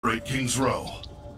Break King's Row.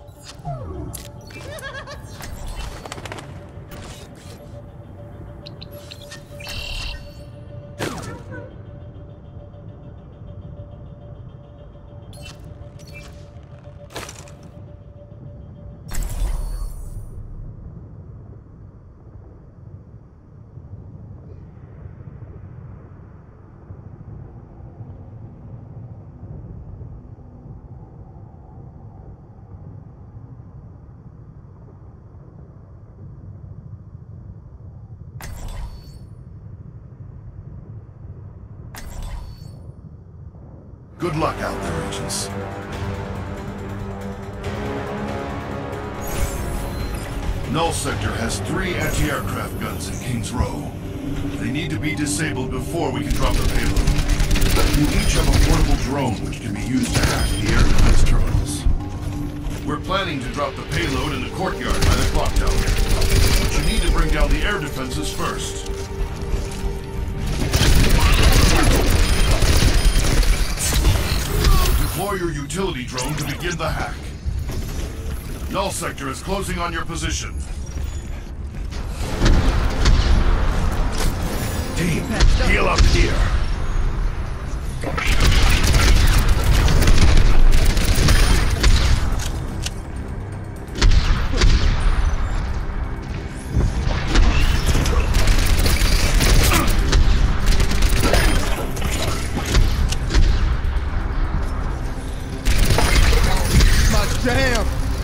Good luck out there, agents. Null Sector has 3 anti-aircraft guns in King's Row. They need to be disabled before we can drop the payload. You each have a portable drone which can be used to hack the air defense terminals. We're planning to drop the payload in the courtyard by the clock tower. But you need to bring down the air defenses first. Deploy your utility drone to begin the hack. Null Sector is closing on your position. Team, heal up here. Damn!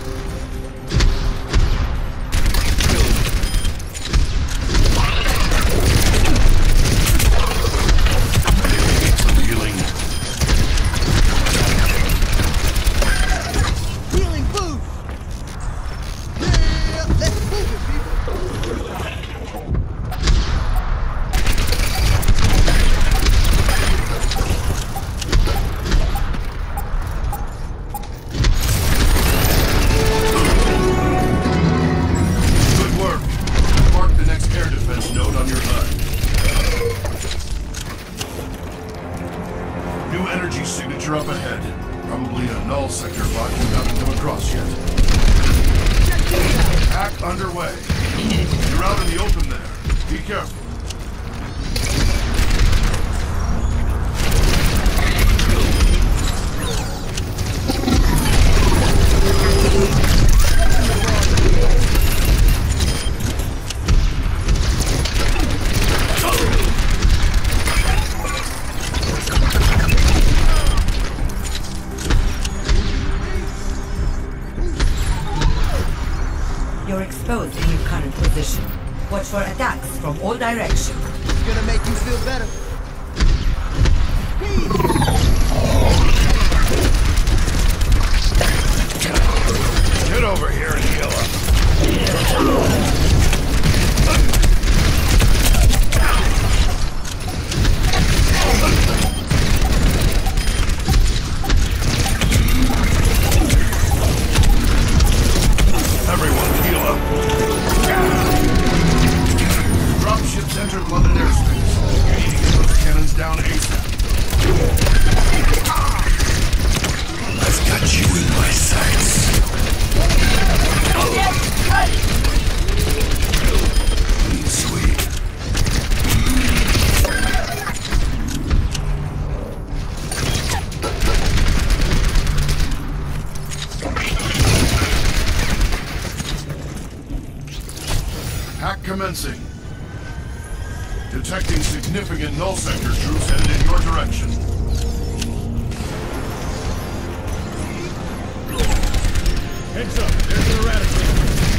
Healing boost! Yeah! Let's move it, people! New energy signature up ahead. Probably a Null Sector bot you haven't come across yet. Hack underway. You're out in the open there. Be careful. You're exposed in your current position. Watch for attacks from all directions. It's gonna make you feel better. Get over here and heal up. Everyone, heal up. Dropships entered London airspace. You need to get those cannons down ASAP. I've got you in my sights. Clean sweep. Hack commencing. Detecting significant Null Sector troops headed in your direction. Heads up, there's an eradicator.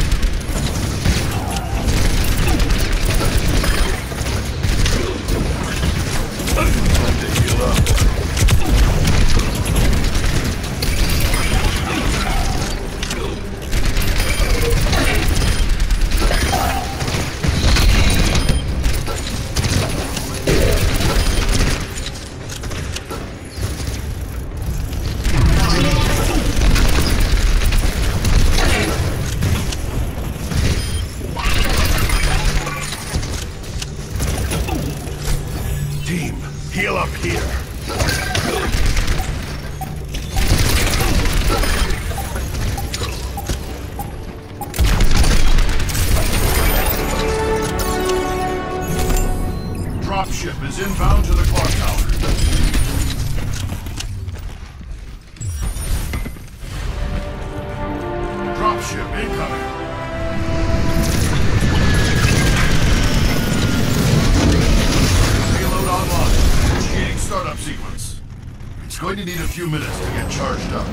Time to heal up. few minutes to get charged up.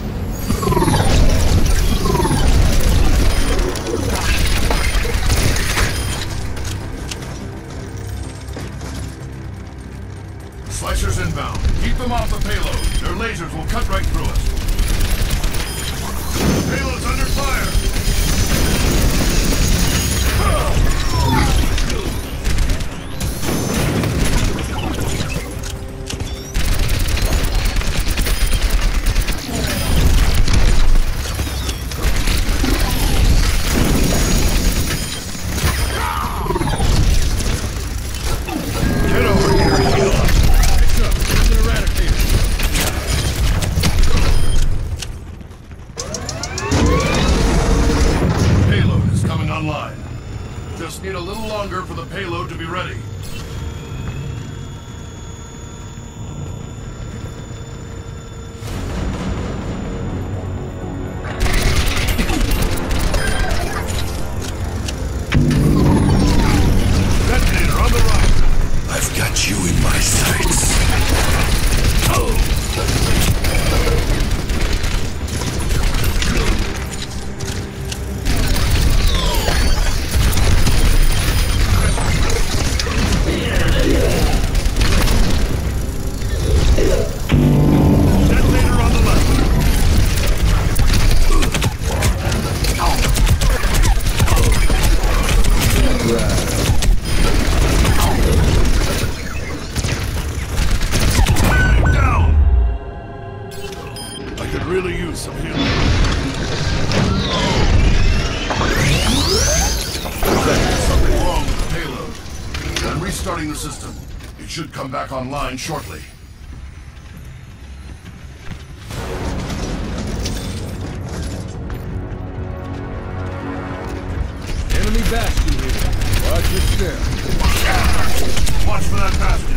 Slicers inbound. Keep them off the payload. Their lasers will cut right through us. The payload's under fire! Get over here, heal up. Fix up, there's an eradicator. Payload is coming online. Just need a little longer for the payload to be ready. Detonator on the right. I've got you in my sights. Detonator on the left. Down! I could really use some healing. There's something wrong with the payload. I'm restarting the system. It should come back online shortly. Enemy bastion here. Watch your step. Watch for that bastion.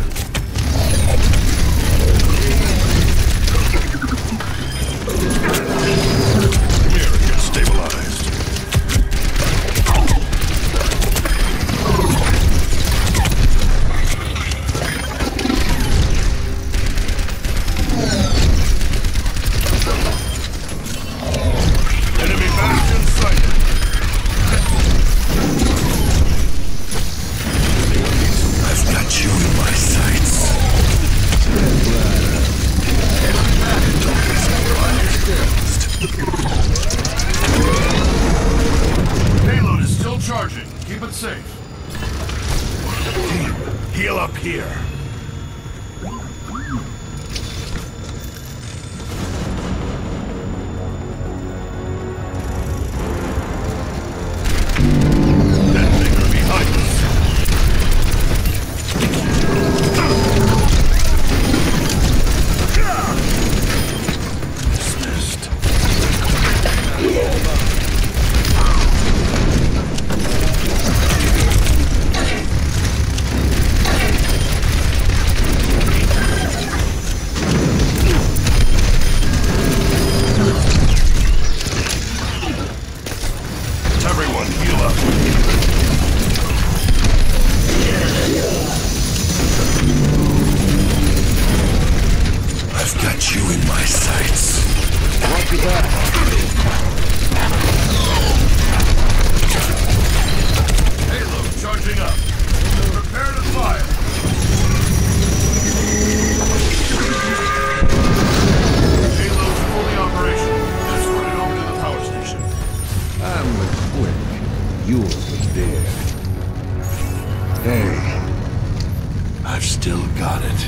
Here, get stabilized. Enemy bastion sighted. I've got you in my sights. Payload is still charging. Keep it safe. Team, heal up here. Detonator behind us. Dismissed. Everyone, heal up. I've got you in my sights. Watch your back. Payload charging up. Prepare to fire. Payload's fully operational. Escort it over to the power station. I'm the quick. You're the dead. Hey, I've still got it.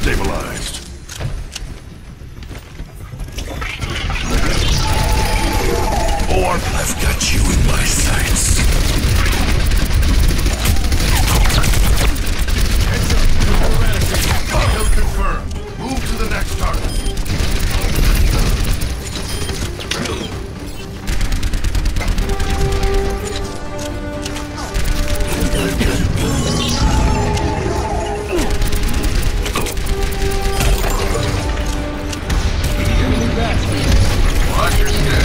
stabilized. Or I've got you in my sights. Kill confirmed. Move to the next target. Watch your step.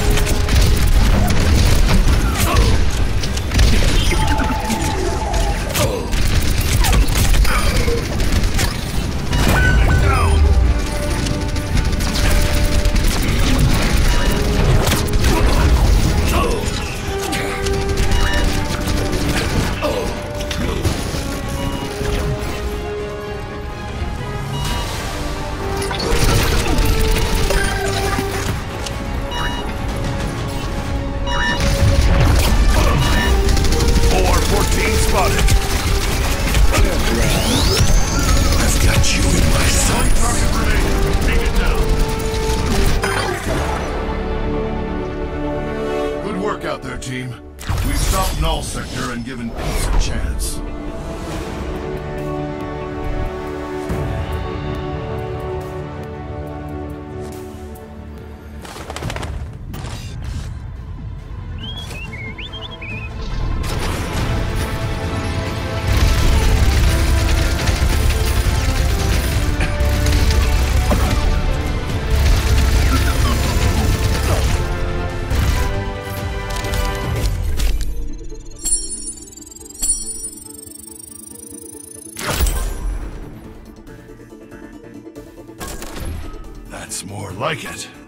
Out there, team. We've stopped Null Sector and given peace a chance. That's more like it.